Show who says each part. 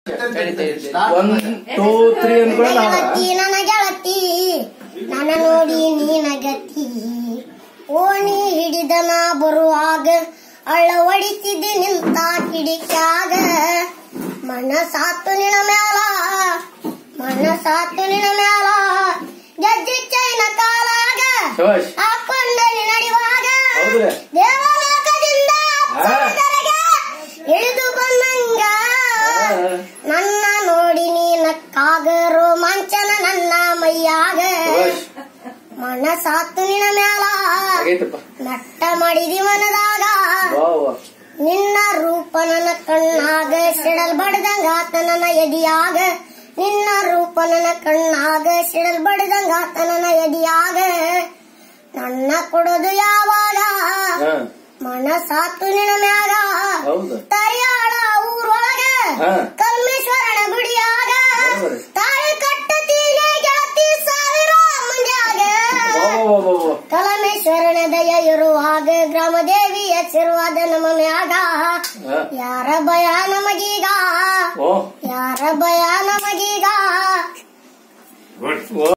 Speaker 1: 1, 2, 3 ಅನ್ಕೊಳ್ಳೋಣ.
Speaker 2: ನನ್ನ ಗೆಳತಿ ನನ್ನ ನೋಡಿ ನೀನ ಗತಿ ಓಣಿ ಹಿಡಿದನ ಬರುವಾಗ ಅಳ್ಳ ಹೊಡಿತಿದ್ದಿ ನಿಂತ ಕಿಡಿಕ್ಯಾಗ ಮನಸಾತು ನಿನ ಮ್ಯಾಲ ಗೆಜ್ಜಿ ಚೈನ ಕಾಲಾಗ ಹಾಕೊಂಡಲ್ಲಿ ನಡೆಯುವಾಗ ದೇವಲೋಕದಿಂದ ಇಳಿದು ಬಂದಂಗ ನನ್ನ ನೋಡಿ ನೀನಕ್ಕಾಗ ರೋಮಾಂಚನ ನನ್ನ ಮೈಯಾಗ ಮನಸಾತು ನಿನ ಮ್ಯಾಲ ನಟ್ಟ ಮಾಡಿದಿ ಮನದಾಗ ನಿನ್ನ ರೂಪ ನನ್ನ ಕಣ್ಣಾಗ ಸಿಡಲ್ ಬಡ್ದಂಗಾತ ನನ್ನ ಎದಿಯಾಗ ನಿನ್ನ ರೂಪ ನನ್ನ ಕಣ್ಣಾಗ ಸಿಡಲ್ ಬಡ್ದಂಗಾತ ನನ್ನ ಎದಿಯಾಗ ನನ್ನ ಕೊಡೋದು ಯಾವಾಗ ಮನಸಾತು ನಿನ ಮ್ಯಾಗ ತರಿಯಾಳ ಊರೊಳಗ ಕಲ್ಮೇಶ್ವರನ ಗುಡಿಯಾಗ ತಾಳಿ ಕಟ್ಟತೀನಿ ಗೆಳತಿ ಸಾವಿರ ಮಂದ್ಯಾಗ ಕಲಮೇಶ್ವರನ ದಯ ಇರುವಾಗ ಗ್ರಾಮದೇವಿ ಹೆಸರುವಾದ ನಮ್ಮ ಮ್ಯಾಗ ಯಾರ ಭಯ ನಮಗೀಗ ಯಾರ ಭಯ ನಮಗೀಗ